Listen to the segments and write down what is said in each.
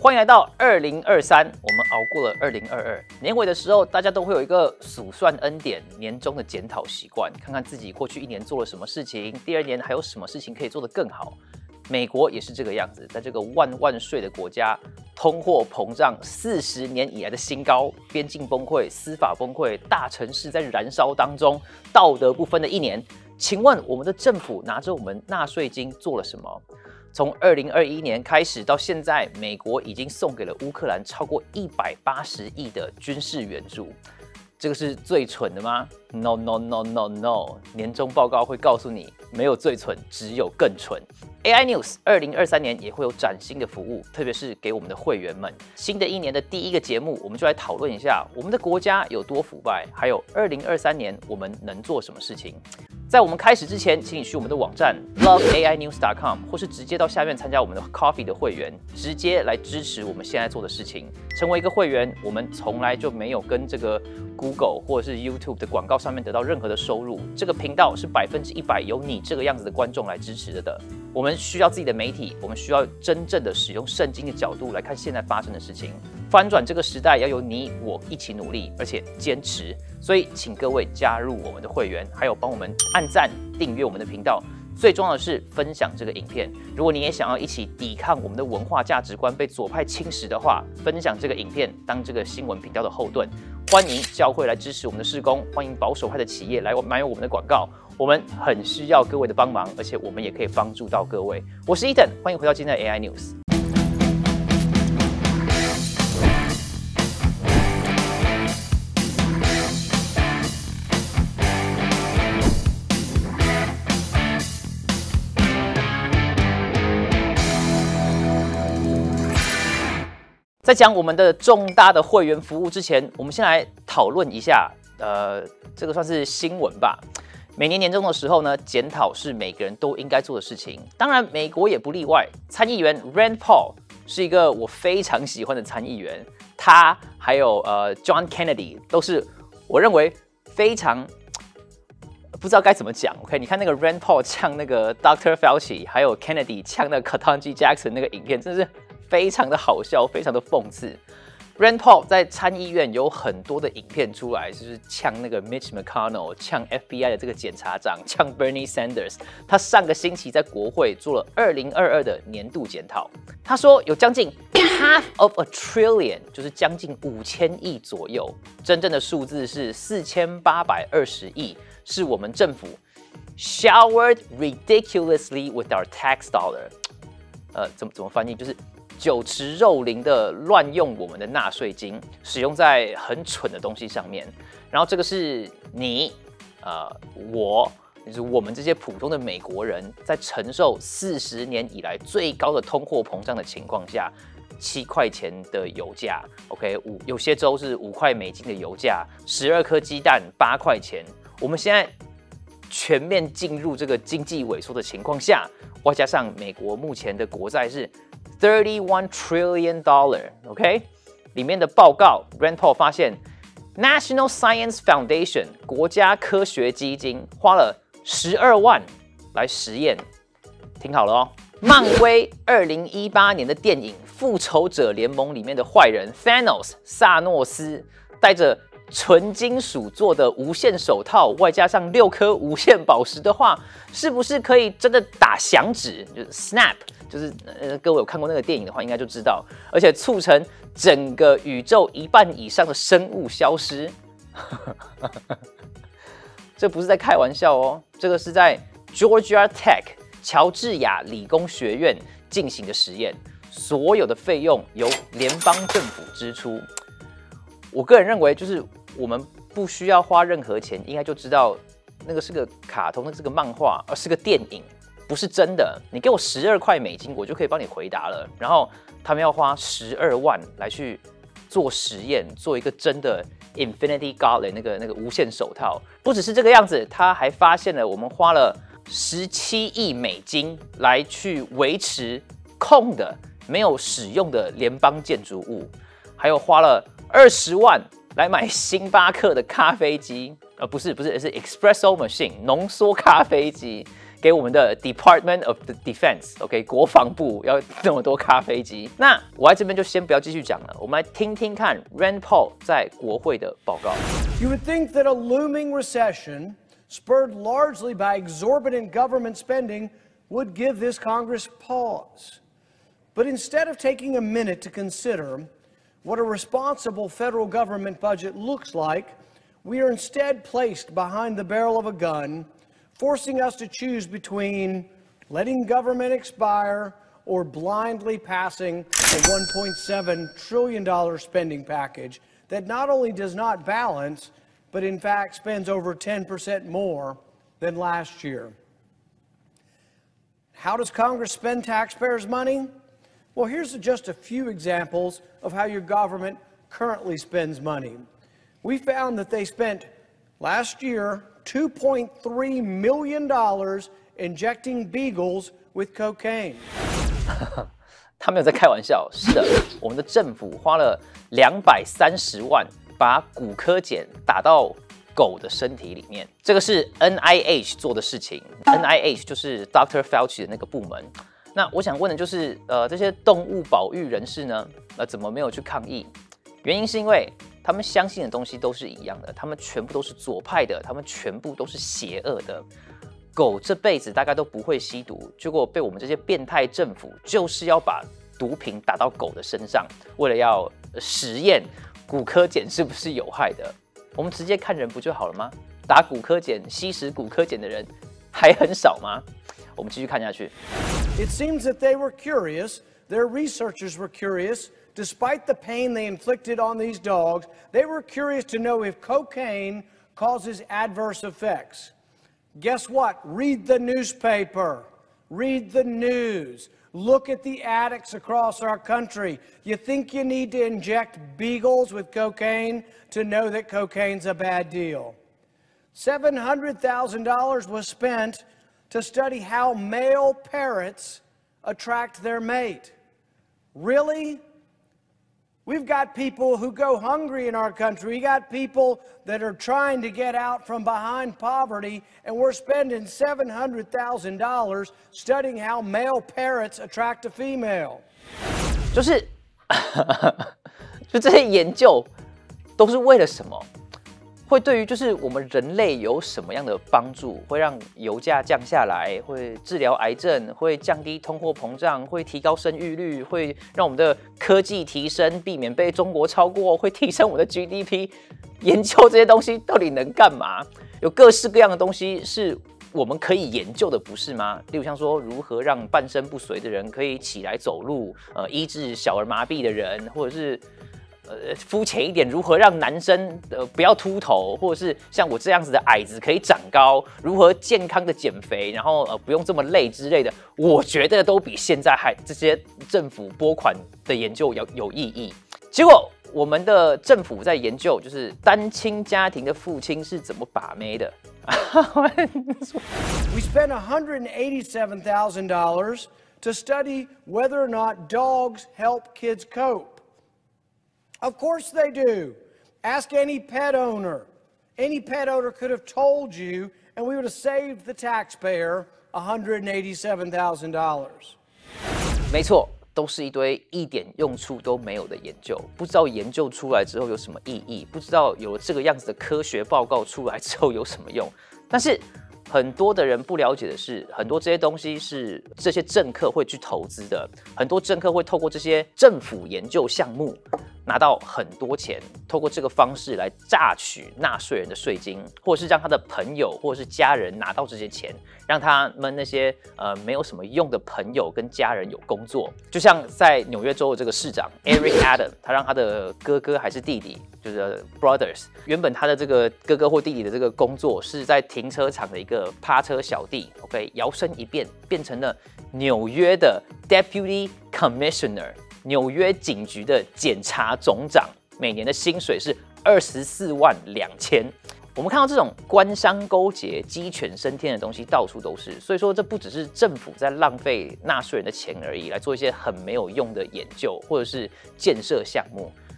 欢迎来到2023，我们熬过了2022年尾的时候，大家都会有一个数算恩典、年终的检讨习惯，看看自己过去一年做了什么事情，第二年还有什么事情可以做得更好。美国也是这个样子，在这个万税的国家，通货膨胀40年以来的新高，边境崩溃、司法崩溃，大城市在燃烧当中，道德不分的一年。请问我们的政府拿着我们纳税金做了什么？从2021年开始到现在，美国已经送给了乌克兰超过180亿的军事援助。这个是最蠢的吗 ？No No No No No！ 年终报告会告诉你，没有最蠢，只有更蠢。AI News 2023年也会有崭新的服务，特别是给我们的会员们。新的一年的第一个节目，我们就来讨论一下我们的国家有多腐败，还有2023年我们能做什么事情。在我们开始之前，请你去我们的网站 loveainews.com， 或是直接到下面参加我们的 Coffee 的会员，直接来支持我们现在做的事情。成为一个会员，我们从来就没有跟这个 Google 或者是 YouTube 的广告上面得到任何的收入。这个频道是100%由你这个样子的观众来支持的。我们需要自己的媒体，我们需要真正的使用圣经的角度来看现在发生的事情。翻转这个时代，要由你我一起努力，而且坚持。所以，请各位加入我们的会员，还有帮我们按赞、订阅我们的频道。最重要的是分享这个影片。如果你也想要一起抵抗我们的文化价值观被左派侵蚀的话，分享这个影片，当这个新闻频道的后盾。欢迎教会来支持我们的事工，欢迎保守派的企业来买我们的广告。我们很需要各位的帮忙，而且我们也可以帮助到各位。我是 Ethan， 欢迎回到今天的 AI News。在讲我们的重大的会员服务之前，我们先来讨论一下，这个算是新闻吧。每年年终的时候呢，检讨是每个人都应该做的事情，当然美国也不例外。参议员 Rand Paul 是一个我非常喜欢的参议员，他还有John Kennedy 都是我认为非常不知道该怎么讲。OK， 你看那个 Rand Paul 呛那个 Dr. Fauci， 还有 Kennedy 呛那个 Ketanji Jackson 那个影片，真的是非常的好笑，非常的讽刺。Rand Paul 在参议院有很多的影片出来，就是呛那个 Mitch McConnell， 呛 FBI 的这个检察长，呛 Bernie Sanders。他上个星期在国会做了2022的年度检讨，他说有将近 half of a trillion， 就是将近5000亿左右，真正的数字是4820亿，是我们政府 showered ridiculously with our tax dollar。怎么翻译？就是酒池肉林的乱用我们的纳税金，使用在很蠢的东西上面。然后这个是你，我，就是我们这些普通的美国人，在承受40年以来最高的通货膨胀的情况下，7块钱的油价 ，OK， 有些州是5块美金的油价，12颗鸡蛋8块钱。我们现在全面进入这个经济萎缩的情况下，外加上美国目前的国债是$31 trillion，OK？ 里面的报告 ，Rand Paul 发现 ，National Science Foundation 国家科学基金花了12万来实验，听好了哦。漫威2018年的电影《复仇者联盟》里面的坏人 Thanos 萨诺斯带着纯金属做的无线手套，外加上6颗无限宝石的话，是不是可以真的打响指？就是 snap， 就是各位有看过那个电影的话，应该就知道，而且促成整个宇宙1半以上的生物消失。这不是在开玩笑哦，这个是在 Georgia Tech 乔治亚理工学院进行的实验，所有的费用由联邦政府支出。我个人认为，就是我们不需要花任何钱，应该就知道那个是个卡通，那是个漫画，而是个电影，不是真的。你给我12块美金，我就可以帮你回答了。然后他们要花12万来去做实验，做一个真的 Infinity Gauntlet 那个无线手套。不只是这个样子，他还发现了我们花了17亿美金来去维持空的、没有使用的联邦建筑物，还有花了20万来买星巴克的咖啡机，不是 Espresso Machine 浓缩咖啡机， 给我们的 Department of the Defense，OK， 国防部要那么多咖啡机。那我在这边就先不要继续讲了，我们来听听看 Rand Paul 在国会的报告。 You would think that a looming recession, spurred largely by exorbitant government spending, would give this Congress pause. But instead of taking a minute to consider what a responsible federal government budget looks like, we are instead placed behind the barrel of a gun, forcing us to choose between letting government expire or blindly passing a $1.7 trillion spending package that not only does not balance, but in fact spends over 10% more than last year. How does Congress spend taxpayers' money? Well, here's just a few examples of how your government currently spends money. We found that they spent last year $2.3 million injecting beagles with cocaine. 他没有在开玩笑，是的，我们的政府花了230万把骨科碱打到狗的身体里面，这个是 NIH 做的事情。NIH 就是 Dr. Fauci 的那个部门。那我想问的就是，这些动物保育人士呢，怎么没有去抗议？原因是因为他们相信的东西都是一样的，他们全部都是左派的，他们全部都是邪恶的。狗这辈子大概都不会吸毒，结果被我们这些变态政府就是要把毒品打到狗的身上，为了要实验骨科碱是不是有害的。我们直接看人不就好了吗？打骨科碱、吸食骨科碱的人还很少吗？我们继续看下去。 It seems that they were curious, their researchers were curious, despite the pain they inflicted on these dogs, they were curious to know if cocaine causes adverse effects. Guess what? Read the newspaper. Read the news. Look at the addicts across our country. You think you need to inject beagles with cocaine to know that cocaine's a bad deal? $700,000 was spent to study how male parrots attract their mate. Really? We've got people who go hungry in our country. We got people that are trying to get out from behind poverty, and we're spending $700,000 studying how male parrots attract a female. 就是就这些研究都是为了什么？会对于就是我们人类有什么样的帮助？会让油价降下来，会治疗癌症，会降低通货膨胀，会提高生育率，会让我们的科技提升，避免被中国超过，会提升我们的 GDP。研究这些东西到底能干嘛？有各式各样的东西是我们可以研究的，不是吗？例如像说如何让半身不遂的人可以起来走路，医治小儿麻痹的人，或者是。肤浅一点，如何让男生不要秃头，或者是像我这样子的矮子可以长高？如何健康的减肥，然后不用这么累之类的，我觉得都比现在这些政府拨款的研究要有意义。结果我们的政府在研究，就是单亲家庭的父亲是怎么把妹的。 We spent $187,000 to study whether or not dogs help kids cope. Of course they do. Ask any pet owner. Any pet owner could have told you, and we would have saved the taxpayer $187,000. 没错，都是一堆一点用处都没有的研究，不知道研究出来之后有什么意义，不知道有了这个样子的科学报告出来之后有什么用。但是很多的人不了解的是，很多这些东西是这些政客会去投资的，很多政客会透过这些政府研究项目拿到很多钱，透过这个方式来榨取纳税人的税金，或者是让他的朋友或者是家人拿到这些钱，让他们那些没有什么用的朋友跟家人有工作。就像在纽约州的这个市长 Eric Adams， 他让他的哥哥还是弟弟，就是 brothers， 原本他的这个哥哥或弟弟的这个工作是在停车场的一个趴车小弟 ，OK， 摇身一变变成了纽约的 Deputy Commissioner。纽约警局的检察总长，每年的薪水是242000。我们看到这种官商勾结、鸡犬升天的东西到处都是，所以说这不只是政府在浪费纳税人的钱而已，来做一些很没有用的研究或者是建设项目。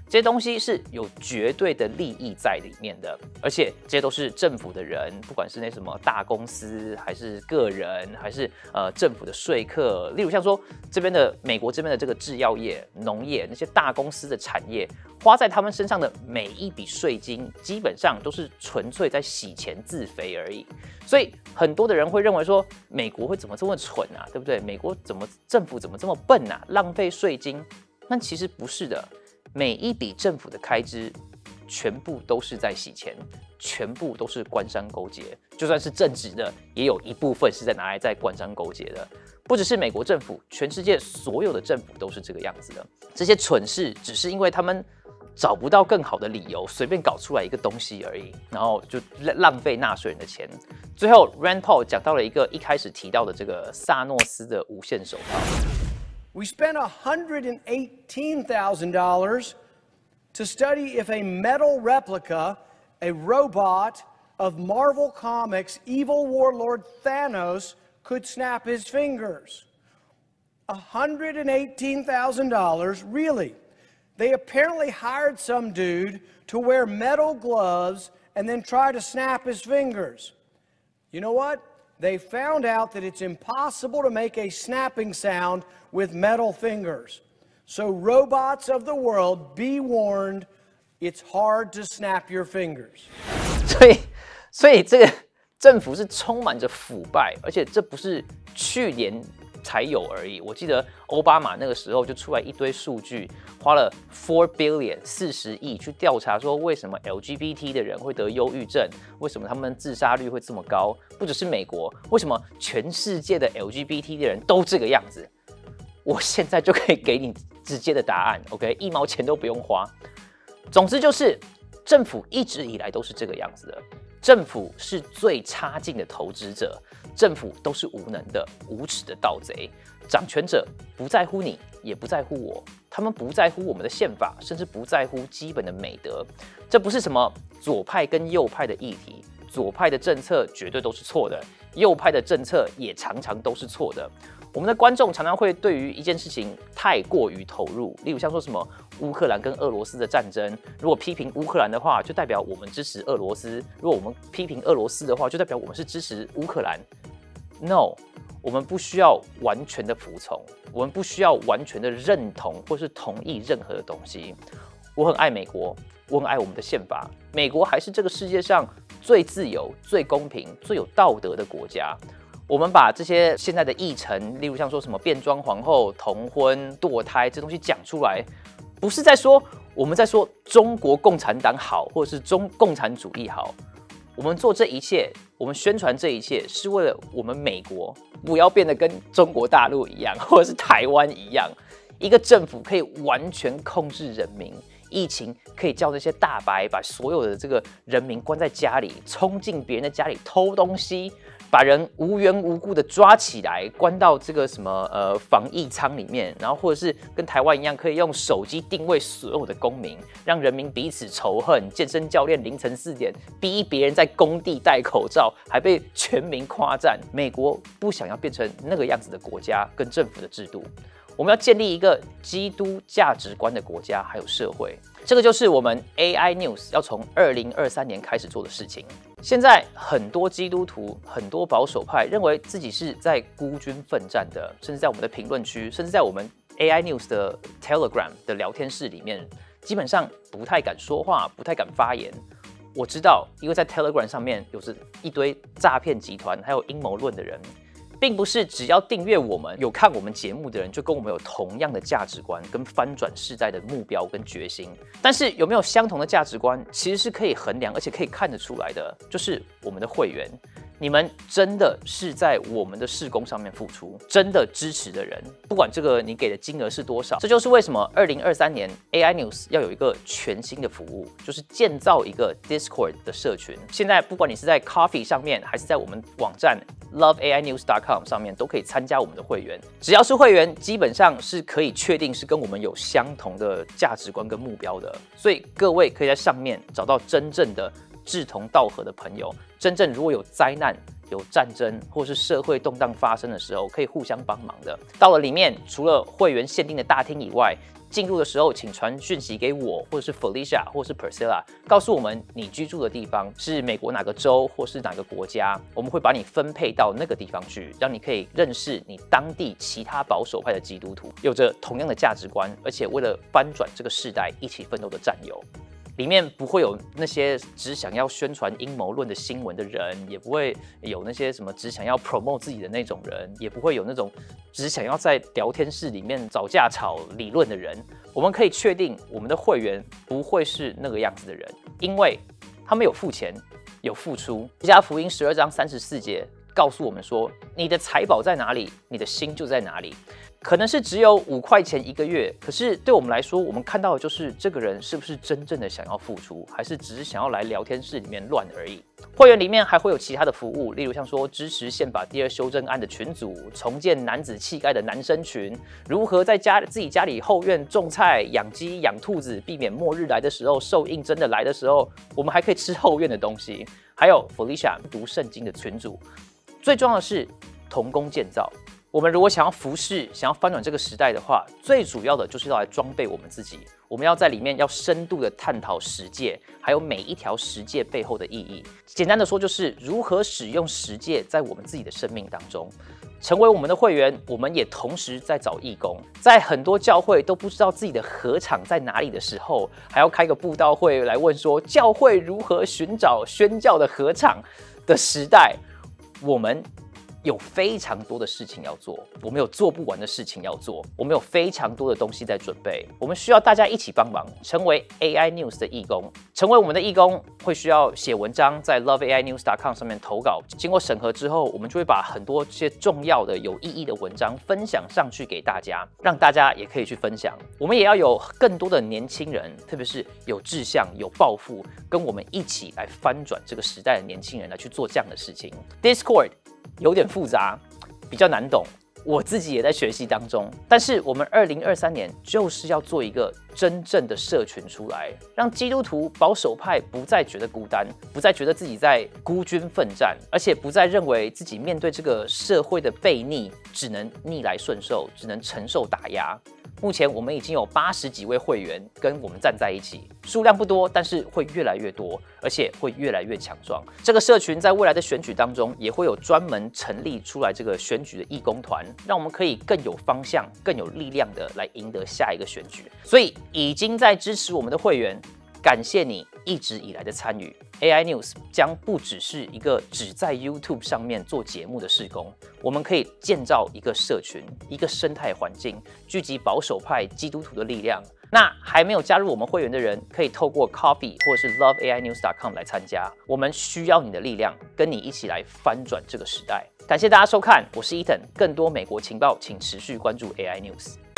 这些东西是有绝对的利益在里面的，而且这些都是政府的人，不管是那什么大公司，还是个人，还是政府的说客，例如像说这边的美国这边的这个制药业、农业那些大公司的产业，花在他们身上的每一笔税金，基本上都是纯粹在洗钱自肥而已。所以很多的人会认为说，美国会怎么这么蠢啊，对不对？美国政府怎么这么笨啊，浪费税金？但其实不是的。每一笔政府的开支，全部都是在洗钱，全部都是官商勾结。就算是正直的，也有一部分是拿来在官商勾结的。不只是美国政府，全世界所有的政府都是这个样子的。这些蠢事只是因为他们找不到更好的理由，随便搞出来一个东西而已，然后就浪费纳税人的钱。最后 ，Rand Paul 讲到了一个一开始提到的这个萨诺斯的无限手套。 We spent $118,000 to study if a metal replica, a robot of Marvel Comics' evil warlord Thanos, could snap his fingers. $118,000, really? They apparently hired some dude to wear metal gloves and then try to snap his fingers. You know what? They found out that it's impossible to make a snapping sound with metal fingers. So robots of the world, be warned, it's hard to snap your fingers. 所以这个政府是充满着腐败，而且这不是去年才有而已。我记得奥巴马那个时候就出来一堆数据，花了4 billion 40亿去调查说为什么 LGBT 的人会得忧郁症，为什么他们自杀率会这么高。不只是美国，为什么全世界的 LGBT 的人都这个样子？我现在就可以给你直接的答案 ，OK， 1毛钱都不用花。总之就是，政府一直以来都是这个样子的。政府是最差劲的投资者，政府都是无能的、无耻的盗贼。掌权者不在乎你，也不在乎我，他们不在乎我们的宪法，甚至不在乎基本的美德。这不是什么左派跟右派的议题，左派的政策绝对都是错的，右派的政策也常常都是错的。我们的观众常常会对于一件事情太过于投入，例如像说什么乌克兰跟俄罗斯的战争，如果批评乌克兰的话，就代表我们支持俄罗斯；如果我们批评俄罗斯的话，就代表我们是支持乌克兰。No， 我们不需要完全的服从，我们不需要完全的认同或是同意任何的东西。我很爱美国，我很爱我们的宪法，美国还是这个世界上最自由、最公平、最有道德的国家。我们把这些现在的议程，例如像说什么变装皇后、同婚、堕胎这东西讲出来，不是在说我们在说中国共产党好，或者是共产主义好。我们做这一切，我们宣传这一切，是为了我们美国不要变得跟中国大陆一样，或者是台湾一样，一个政府可以完全控制人民。疫情可以叫这些大白把所有的这个人民关在家里，冲进别人的家里偷东西，把人无缘无故的抓起来，关到这个什么防疫舱里面，然后或者是跟台湾一样，可以用手机定位所有的公民，让人民彼此仇恨。健身教练凌晨4点逼别人在工地戴口罩，还被全民夸赞。美国不想要变成那个样子的国家跟政府的制度。我们要建立一个基督价值观的国家，还有社会，这个就是我们 AI News 要从2023年开始做的事情。现在很多基督徒、很多保守派认为自己是在孤军奋战的，甚至在我们的评论区，甚至在我们 AI News 的 Telegram 的聊天室里面，基本上不太敢说话，不太敢发言。我知道，因为在 Telegram 上面有着一堆诈骗集团，还有阴谋论的人。并不是只要订阅我们、有看我们节目的人就跟我们有同样的价值观、跟翻转世代的目标跟决心。但是有没有相同的价值观，其实是可以衡量，而且可以看得出来的，就是我们的会员。你们真的是在我们的事工上面付出，真的支持的人，不管这个你给的金额是多少，这就是为什么2023年 AI News 要有一个全新的服务，就是建造一个 Discord 的社群。现在不管你是在 Coffee 上面，还是在我们网站 loveainews.com 上面，都可以参加我们的会员。只要是会员，基本上是可以确定是跟我们有相同的价值观跟目标的。所以各位可以在上面找到真正的志同道合的朋友，真正如果有灾难有战争或是社会动荡发生的时候，可以互相帮忙的。到了里面，除了会员限定的大厅以外，进入的时候，请传讯息给我，或者是 Felicia， 或是 Priscilla， 告诉我们你居住的地方是美国哪个州，或是哪个国家，我们会把你分配到那个地方去，让你可以认识你当地其他保守派的基督徒，有着同样的价值观，而且为了翻转这个世代一起奋斗的战友。里面不会有那些只想要宣传阴谋论的新闻的人，也不会有那些什么只想要 promote 自己的那种人，也不会有那种只想要在聊天室里面找架吵理论的人。我们可以确定，我们的会员不会是那个样子的人，因为他们有付钱，有付出。路加福音12章34节告诉我们说：“你的财宝在哪里，你的心就在哪里。”可能是只有5块钱1个月，可是对我们来说，我们看到的就是这个人是不是真正的想要付出，还是只是想要来聊天室里面乱而已。会员里面还会有其他的服务，例如像说支持宪法第2修正案的群组，重建男子气概的男生群，如何在自己家里后院种菜、养鸡、养兔子，避免末日来的时候、受印真的来的时候，我们还可以吃后院的东西。还有 Felicia 读圣经的群组，最重要的是同工建造。我们如果想要服侍、想要翻转这个时代的话，最主要的就是要来装备我们自己。我们要在里面要深度的探讨十诫，还有每一条十诫背后的意义。简单的说，就是如何使用十诫在我们自己的生命当中。成为我们的会员，我们也同时在找义工。在很多教会都不知道自己的禾场在哪里的时候，还要开个布道会来问说教会如何寻找宣教的禾场的时代，我们有非常多的事情要做，我们有做不完的事情要做，我们有非常多的东西在准备，我们需要大家一起帮忙，成为 AI News 的义工。成为我们的义工会需要写文章，在 loveainews.com 上面投稿，经过审核之后，我们就会把很多这些重要的、有意义的文章分享上去给大家，让大家也可以去分享。我们也要有更多的年轻人，特别是有志向、有抱负，跟我们一起来翻转这个时代的年轻人来去做这样的事情。Discord有点复杂，比较难懂，我自己也在学习当中。但是我们2023年就是要做一个真正的社群出来，让基督徒保守派不再觉得孤单，不再觉得自己在孤军奋战，而且不再认为自己面对这个社会的悖逆只能逆来顺受，只能承受打压。目前我们已经有80几位会员跟我们站在一起，数量不多，但是会越来越多，而且会越来越强壮。这个社群在未来的选举当中，也会有专门成立出来这个选举的义工团，让我们可以更有方向、更有力量的来赢得下一个选举。所以已经在支持我们的会员，感谢你一直以来的参与。AI News 将不只是一个只在 YouTube 上面做节目的事工，我们可以建造一个社群、一个生态环境，聚集保守派基督徒的力量。那还没有加入我们会员的人，可以透过 Coffee 或是 loveainews.com 来参加。我们需要你的力量，跟你一起来翻转这个时代。感谢大家收看，我是 Ethan，更多美国情报，请持续关注 AI News。